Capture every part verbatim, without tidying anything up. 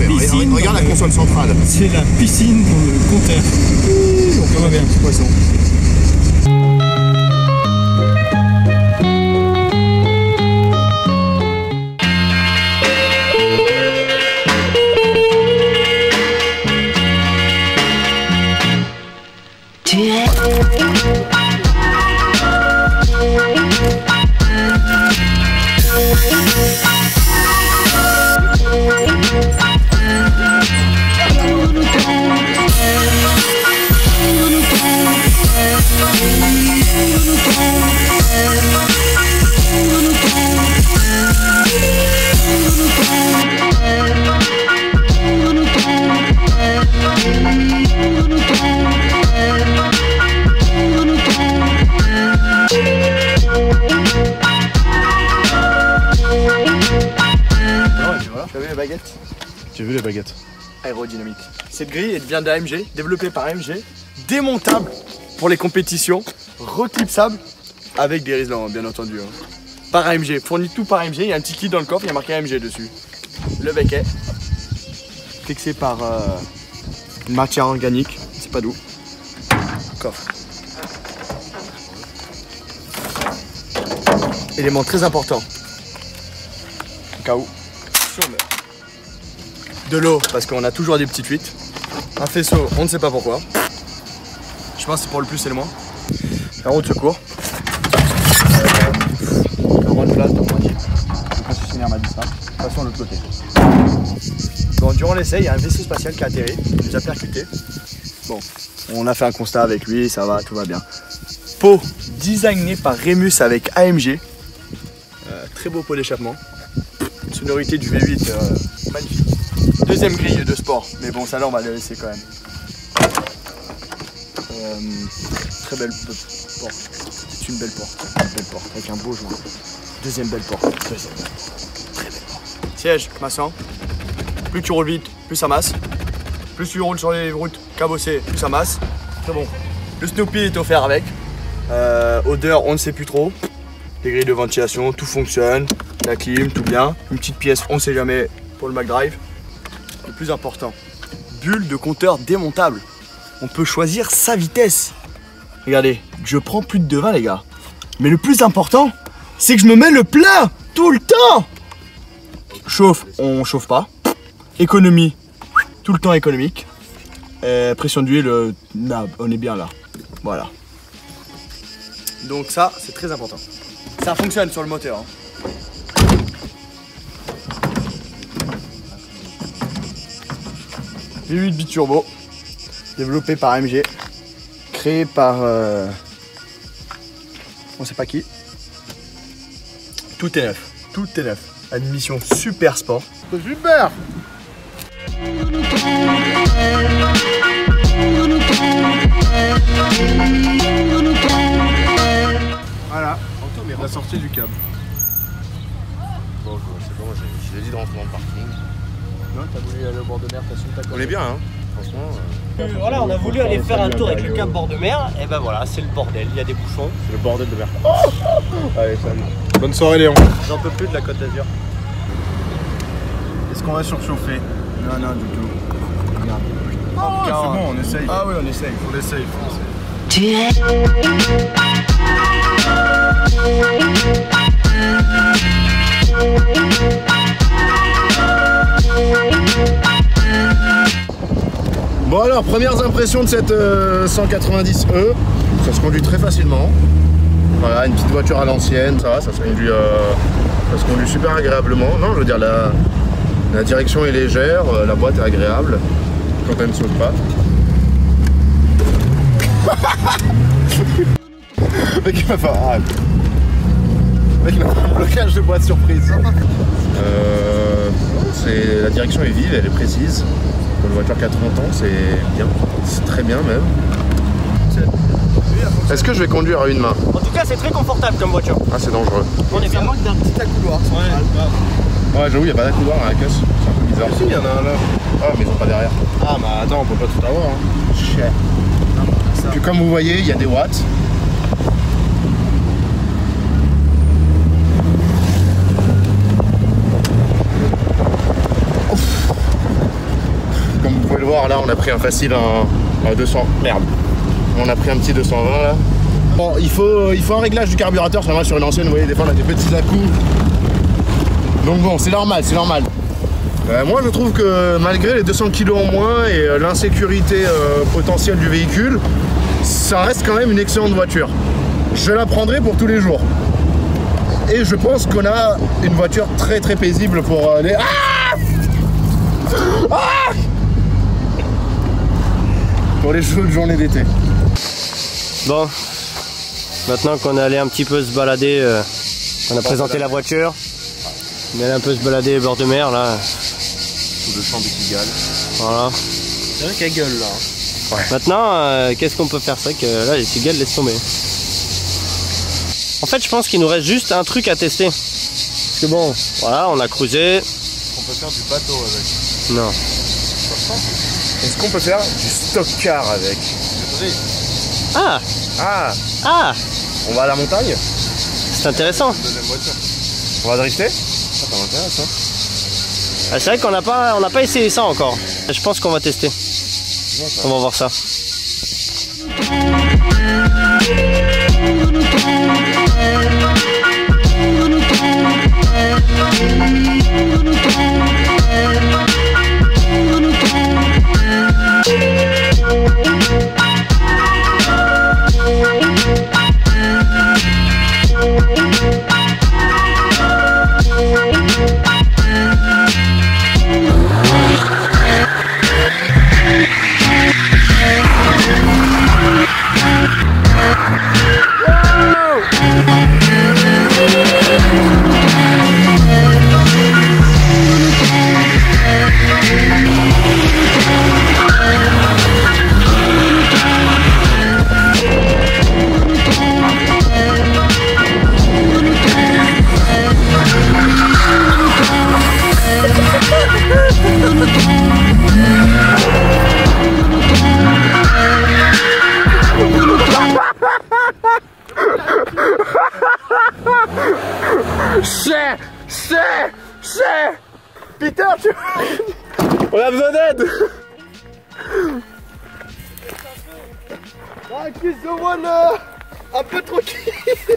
parfait. Regarde, regarde la console centrale. C'est la piscine dans le compteur. Donc on va bien, petit poisson. Tu as vu les baguettes? J'ai vu les baguettes. Aérodynamique. Cette grille elle vient d'A M G, développée par A M G, démontable pour les compétitions, reclipsable avec des riselants bien entendu. Hein. Par A M G, fourni tout par A M G, il y a un petit kit dans le coffre, il y a marqué A M G dessus. Le becquet, fixé par euh, une matière organique, c'est pas d'où. Coffre. Élément très important, au cas où. De l'eau, parce qu'on a toujours des petites fuites. Un faisceau, on ne sait pas pourquoi. Je pense que c'est pour le plus et le moins. Un roue de secours. Euh, un rang de place, donc moi, le concessionnaire m'a dit ça. Passons de l'autre côté. Bon, durant l'essai, il y a un vaisseau spatial qui a atterri, il nous a percuté. Bon, on a fait un constat avec lui, ça va, tout va bien. Pot designé par Remus avec A M G. Euh, très beau pot d'échappement. Sonorité du V huit, euh, magnifique. Deuxième grille de sport, mais bon, ça là on va le laisser quand même. Euh, très belle porte. C'est une belle porte. Une belle porte avec un beau joint. Deuxième belle porte. Deuxième belle porte. Très belle porte. Siège massant. Plus tu roules vite, plus ça masse. Plus tu roules sur les routes cabossées, plus ça masse. Très bon. Le Snoopy est offert avec. Euh, odeur, on ne sait plus trop. Les grilles de ventilation, tout fonctionne. La clim, tout bien. Une petite pièce, on ne sait jamais pour le McDrive. Le plus important, bulle de compteur démontable. On peut choisir sa vitesse. Regardez, je prends plus de vingt les gars. Mais le plus important, c'est que je me mets le plein tout le temps. Chauffe, on chauffe pas. Économie, tout le temps économique. Et pression d'huile, euh, on est bien là. Voilà. Donc ça, c'est très important. Ça fonctionne sur le moteur. Hein. V huit biturbo, développé par A M G, créé par euh, on sait pas qui. Tout est neuf, tout est neuf. Admission super sport. Super. Voilà, la sortie du câble. Bon, c'est bon, je l'ai dit de rentrer dans le parking. Non, t'as voulu aller au bord de mer, t'as su ta On est bien, hein. Franchement. Euh, voilà, on a voulu aller faire un tour avec le cap bord de mer, et ben voilà, c'est le bordel, il y a des bouchons. C'est le bordel de mer. Oh allez, salut. Bonne soirée, Léon. J'en peux plus de la Côte d'Azur. Est-ce qu'on va surchauffer? Non, non, du tout. Regarde. Ah, c'est bon, on essaye. Ah oui, on essaye. On essaye, on essaye. Tu es Bon alors, premières impressions de cette euh, cent quatre-vingt-dix E. Ça se conduit très facilement. Voilà, une petite voiture à l'ancienne, ça va, ça se conduit, euh, ça se conduit super agréablement. Non, je veux dire, la, la direction est légère, euh, la boîte est agréable. Quand elle ne saute pas. Mec, il m'a fait ah, mec, il a un blocage de boîte surprise. Euh, la direction est vive, elle est précise. Pour une voiture qui a trente ans, c'est bien. C'est très bien même. Est-ce que je vais conduire à une main? En tout cas, c'est très confortable comme voiture. Ah, c'est dangereux. On est bien. manque d'un petit accoudoir. Ouais, ouais j'avoue, il n'y a pas d'accoudoir à la caisse. C'est un peu bizarre. Si, il y en a un là. Ah, mais ils ont pas derrière. Ah, bah attends, on peut pas tout avoir. Hein. Cher. Puis comme vous voyez, il y a des watts. voir, là on a pris un facile un, un deux cents. Merde. On a pris un petit deux cent vingt là. Bon, il faut, il faut un réglage du carburateur, ça va sur une ancienne, vous voyez, des fois on a des petits à-coups. Donc bon, c'est normal, c'est normal. Euh, moi je trouve que malgré les deux cents kilos en moins et euh, l'insécurité euh, potentielle du véhicule, ça reste quand même une excellente voiture. Je la prendrai pour tous les jours. Et je pense qu'on a une voiture très très paisible pour euh, les... Ah ah pour les journées d'été. Bon, maintenant qu'on est allé un petit peu se balader, euh, on a présenté la voiture, on est allé un peu se balader bord de mer là. Sous le champ des cigales. Voilà. C'est vrai qu'elle gueule là. Ouais. Maintenant, euh, qu'est-ce qu'on peut faire? C'est vrai que là les cigales laissent tomber. En fait, je pense qu'il nous reste juste un truc à tester. Parce que bon, voilà, on a cruisé. On peut faire du bateau avec. Non. Est-ce qu'on peut faire du stock-car avec? Ah Ah Ah On va à la montagne? C'est intéressant. Deuxième voiture. On va drifter? Ah, ça m'intéresse hein. Ah, c'est vrai qu'on n'a pas, on n'a pas essayé ça encore. Je pense qu'on va tester. On va voir ça. C'est, c'est, c'est Peter, tu... On a besoin d'aide. Ah, Chris de One là, un peu tranquille.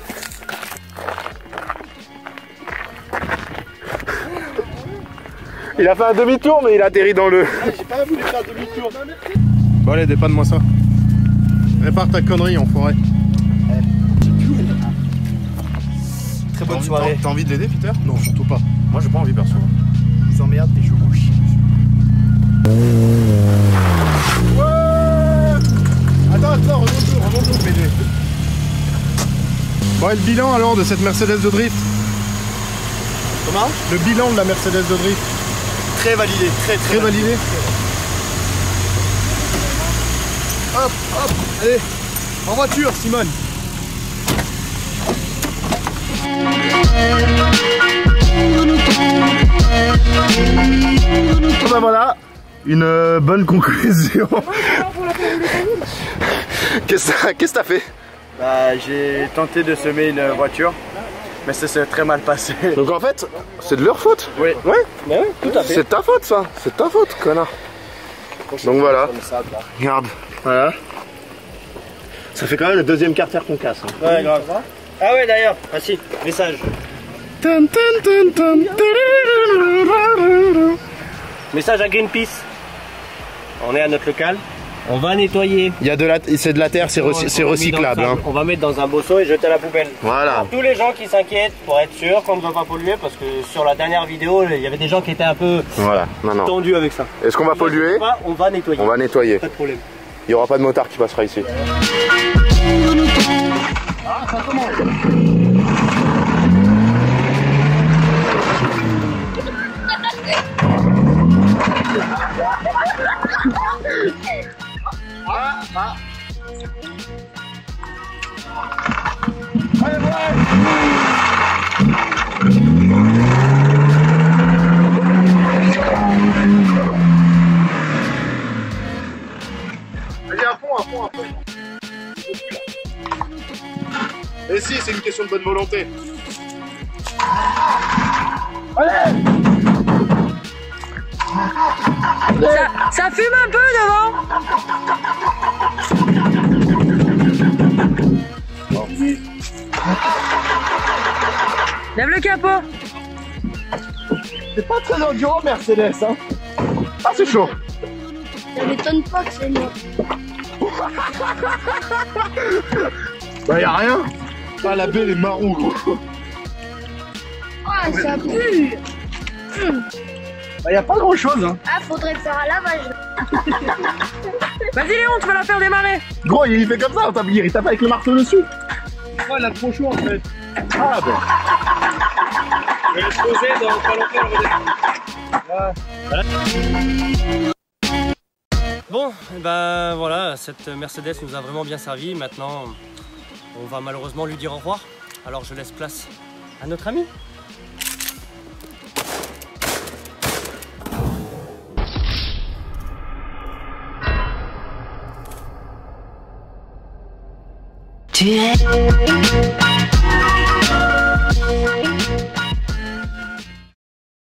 Il a fait un demi-tour mais il a atterri dans le... Ah, j'ai pas voulu faire demi-tour. Bon allez, dépanne-moi ça. Répare ta connerie en forêt. Très bonne soirée. T'as envie de l'aider Peter? Non, surtout pas. Moi j'ai pas envie perso. Je vous emmerde et je vous chie. Ouais. Attends, attends, remonte-nous, remonte-nous, P D. Bon, et le bilan alors de cette Mercedes de drift? Comment? Le bilan de la Mercedes de drift? Très validé, très très, Très validé. Hop, hop, allez, en voiture, Simone. Ben voilà, une euh, bonne conclusion. Qu'est-ce que t'as fait? Bah, j'ai tenté de semer une voiture, mais ça s'est très mal passé. Donc en fait, c'est de leur faute? Oui. Ouais, Ben oui, tout à fait. c'est ta faute ça, c'est ta faute, connard. Donc voilà, regarde, voilà. Ça fait quand même le deuxième carter qu'on casse. Hein. Ouais, grave. Ah ouais, d'ailleurs. Ah si, message. Tum, tum, tum, tum, tum. Message à Greenpeace. On est à notre local. On va nettoyer. Il y a de la, c'est de la terre, c'est recy- c'est On va recyclable. mettre dans le Hein. sable. On va mettre dans un bosseau et jeter à la poubelle. Voilà. Pour tous les gens qui s'inquiètent, pour être sûr qu'on ne va pas polluer, parce que sur la dernière vidéo, il y avait des gens qui étaient un peu Voilà, non, non. tendus avec ça. Est-ce qu'on va polluer? Pas, on va nettoyer. On va nettoyer. Pas de problème. Il n'y aura pas de motard qui passera ici. Ah, ça commence. Ah, ah. Allez, ouais. Allez, à fond, à fond, à fond. Et si, c'est une question de bonne volonté. Allez. Ça, ça fume un peu devant. Lève le capot. C'est pas très endurant Mercedes hein. Ah c'est chaud. Ça m'étonne pas que c'est moi. Bah y'a rien. Ah la belle est marron gros. Ah ça pue. Hum. Bah y'a pas grand chose hein. Ah faudrait faire un lavage. Vas-y Léon, tu vas la faire démarrer. Gros il fait comme ça en tablier, il tape avec le marteau dessus. Ouais il a trop chaud en fait. Ah ben. Je vais le poser dans pas longtemps. Voilà. Bon, et ben voilà, cette Mercedes nous a vraiment bien servi. Maintenant, on va malheureusement lui dire au revoir. Alors je laisse place à notre ami. Tu es